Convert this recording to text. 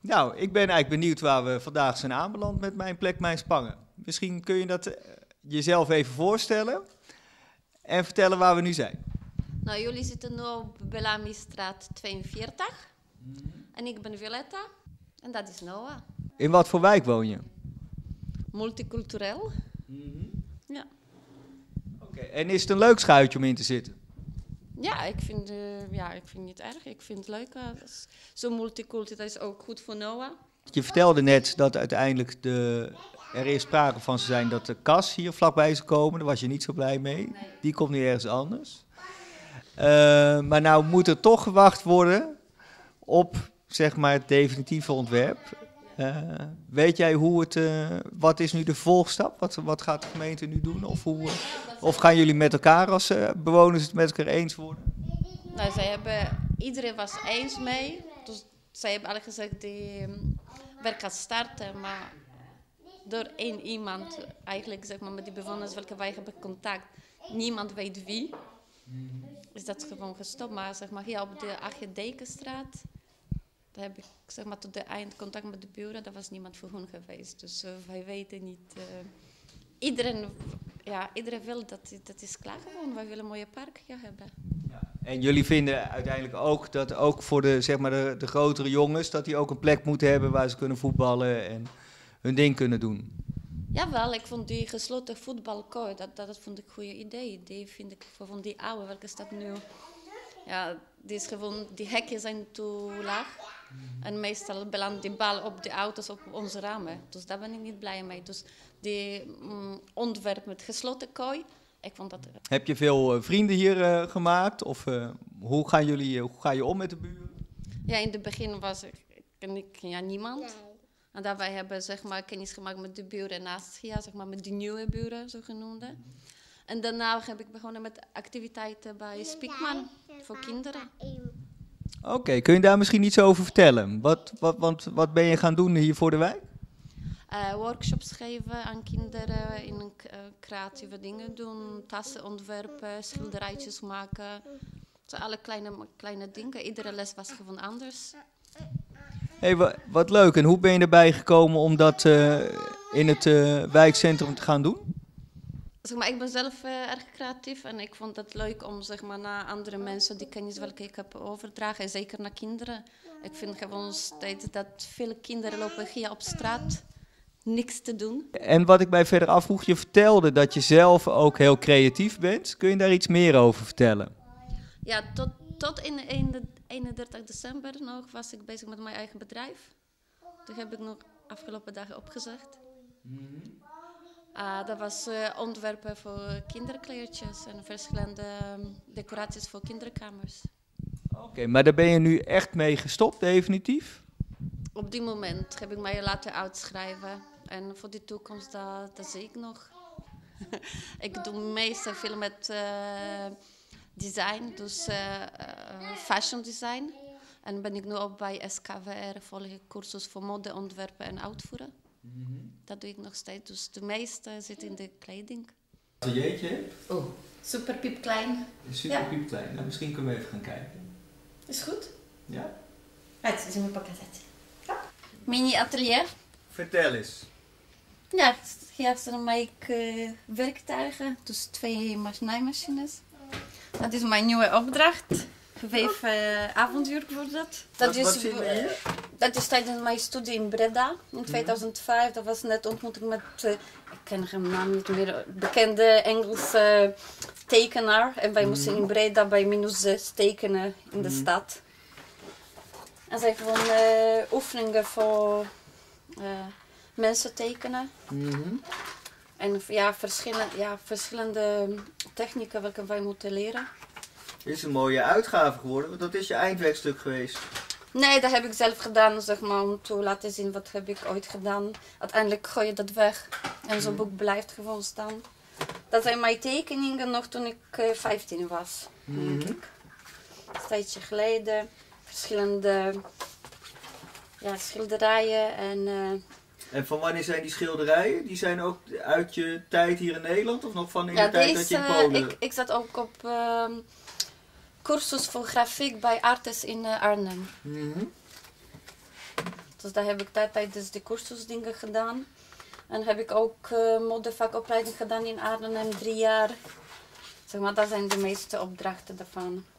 Nou, ik ben eigenlijk benieuwd waar we vandaag zijn aanbeland met Mijn Plek, Mijn Spangen. Misschien kun je dat jezelf even voorstellen en vertellen waar we nu zijn. Nou, jullie zitten nu op Bellamy-straat 42. En ik ben Violetta. En dat is Noah. In wat voor wijk woon je? Multicultureel. Ja. Oké. En is het een leuk schuitje om in te zitten? Ja, ik vind het niet erg. Ik vind het leuk. Zo'n multicultureel is ook goed voor Noah. Je vertelde net dat uiteindelijk er is sprake van zijn dat de kas hier vlakbij zou komen. Daar was je niet zo blij mee. Nee. Die komt nu ergens anders. Maar nou moet er toch gewacht worden op, zeg maar, het definitieve ontwerp. Weet jij wat is nu de volgstap? Wat gaat de gemeente nu doen? Of gaan jullie met elkaar als bewoners het met elkaar eens worden? Nou, iedereen was eens mee. Dus zij hebben al gezegd, die werk gaat starten. Maar door één iemand, eigenlijk zeg maar met die bewoners welke wij hebben contact, niemand weet wie, is dat gewoon gestopt. Maar zeg maar hier op de Achtje Dekenstraat, daar heb ik zeg maar tot de eind contact met de buren, daar was niemand voor hun geweest. Dus wij weten niet. Iedereen wil dat is klaar gewoon. Wij willen een mooie park hier hebben. Ja. En jullie vinden uiteindelijk ook dat ook voor de grotere jongens, dat die ook een plek moeten hebben waar ze kunnen voetballen en hun ding kunnen doen? Jawel, ik vond die gesloten voetbalkooi, dat vond ik een goede idee. Die vind ik van die oude, welke staat nu. Ja, die hekjes zijn te laag. En meestal belandt die bal op de auto's, op onze ramen. Dus daar ben ik niet blij mee. Dus die ontwerp met gesloten kooi, ik vond dat... Heb je veel vrienden hier gemaakt? Of hoe ga je om met de buren? Ja, in het begin ken ik niemand. Nee. En daarbij hebben zeg maar kennis gemaakt met de buren naast hier, zeg maar met die nieuwe buren, zogenoemde. En daarna heb ik begonnen met activiteiten bij Spiekman voor kinderen. Oké, kun je daar misschien iets over vertellen? Wat ben je gaan doen hier voor de wijk? Workshops geven aan kinderen, in creatieve dingen doen, tassen ontwerpen, schilderijtjes maken. Zo alle kleine dingen. Iedere les was gewoon anders. Hey, wat leuk. En hoe ben je erbij gekomen om dat in het wijkcentrum te gaan doen? Zeg maar, ik ben zelf erg creatief en ik vond het leuk om zeg maar, naar andere mensen die kennis welke ik heb overdragen, en zeker naar kinderen. Ik vind gewoon steeds dat veel kinderen lopen hier op straat niks te doen. En wat ik mij verder afvroeg, je vertelde dat je zelf ook heel creatief bent. Kun je daar iets meer over vertellen? Ja, tot in 31 december nog was ik bezig met mijn eigen bedrijf. Dat heb ik nog afgelopen dagen opgezegd. Dat was ontwerpen voor kinderkleertjes en verschillende decoraties voor kinderkamers. Oké, maar daar ben je nu echt mee gestopt, definitief? Op die moment heb ik mij laten uitschrijven. En voor de toekomst, dat zie ik nog. Ik doe meestal veel met design, dus fashion design. En ben ik nu ook bij SKWR, volg ik cursus voor mode, ontwerpen en uitvoeren. Dat doe ik nog steeds, dus de meeste zit in de kleding. Als je jeetje hebt? Oh, super piepklein. Super piepklein. Nou, misschien kunnen we even gaan kijken. Is goed? Ja? Het is in mijn pakket. Mini atelier. Vertel eens. Ja, hier zijn mijn werktuigen, dus 2 naaimachines. Dat is mijn nieuwe opdracht. Geweven avondjurk wordt dat. Wat zien we hier? Dat is tijdens mijn studie in Breda in 2005. Dat was net ontmoeting met, ik ken hem naam niet meer, bekende Engelse tekenaar. En wij moesten in Breda bij -6 tekenen in de stad. En zij gewoon oefeningen voor mensen tekenen. En ja, verschillende technieken welke wij moeten leren. Dit is een mooie uitgave geworden, want dat is je eindwerkstuk geweest. Nee, dat heb ik zelf gedaan, zeg maar, om te laten zien wat heb ik ooit gedaan. Uiteindelijk gooi je dat weg en zo'n boek blijft gewoon staan. Dat zijn mijn tekeningen nog toen ik 15 was, denk ik. Een tijdje geleden. Verschillende schilderijen En van wanneer zijn die schilderijen? Die zijn ook uit je tijd hier in Nederland of nog van in de tijd dat je in Polen... Ik zat ook op cursus voor grafiek bij Artes in Arnhem. Dus daar heb ik tijdens de cursusdingen gedaan. En heb ik ook modevakopleiding gedaan in Arnhem, 3 jaar. Zeg maar, dat zijn de meeste opdrachten daarvan.